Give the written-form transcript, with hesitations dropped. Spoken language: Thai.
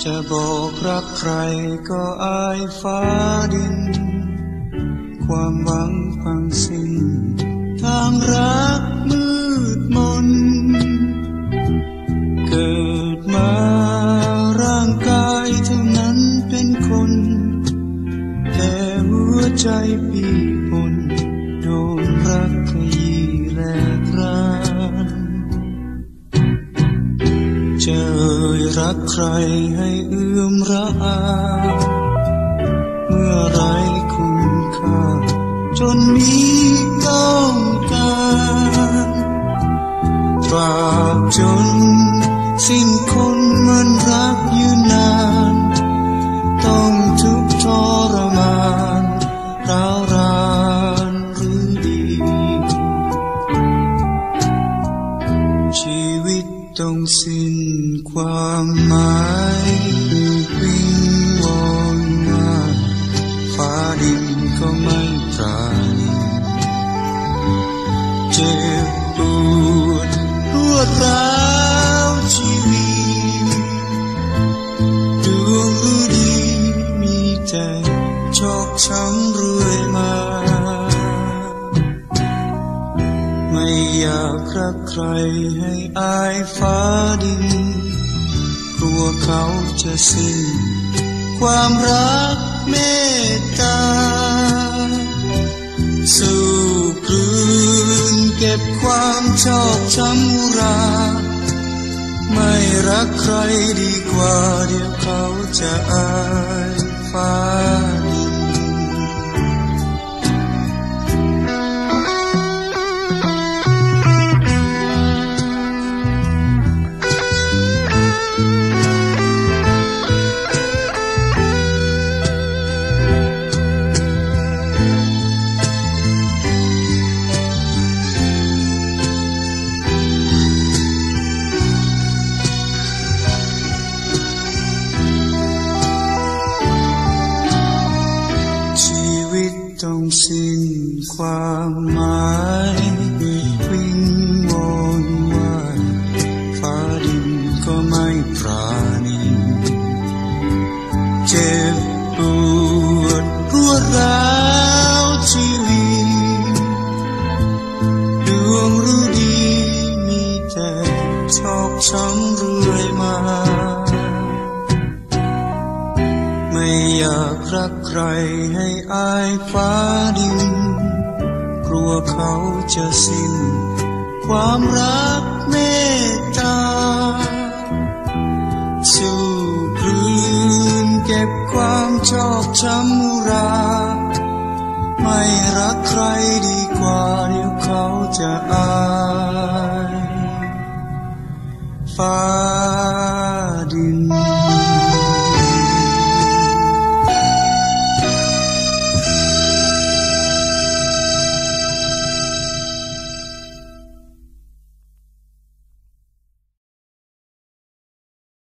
จะบอกรักใครก็อายฟ้าดินความหวังพังสิ้นทางรักมืดมนเกิดมาร่างกายเท่านั้นเป็นคนแต่หัวใจปีปนโดนรักขยี้แลกรานจะเอ่ยรักใครให้เอื้อมระอาเมื่อไรคุณค่าจนมีต้องการตราบจนสิ้นคนมันรักยืนนานต้องทุกข์ทรมานร้าวรานหรือดีชีวิตต้องสิ้นความหมายวิงวอนว่าฟ้าดินก็ไม่ปราณีเจ็บปวดรวดร้าวชีวิตดวงฤดีมีแต่ชอกช้ำเรื่อยมาไม่อยากรักใครให้อายฟ้าดินกลัวเขาจะสิ้นความรักเมตตาสู้กลืนเก็บความชอกช้ำอุราไม่รักใครดีกว่าเดี๋ยวเขาจะอายฟ้าดินต้องสิ้นความหมายวิงวอนว่าฟ้าดินก็ไม่ปราณีเจ็บปวดรวดร้าวชีวิตดวงฤดีมีแต่ชอกช้ำเรื่อยมาไม่อยากรักใครให้อายฟ้าดินกลัวเขาจะสิ้นความรักเมตตาสู้กลืนเก็บความชอกช้ำอุราไม่รักใครดีกว่าเดี๋ยวเขาจะอายฟ้า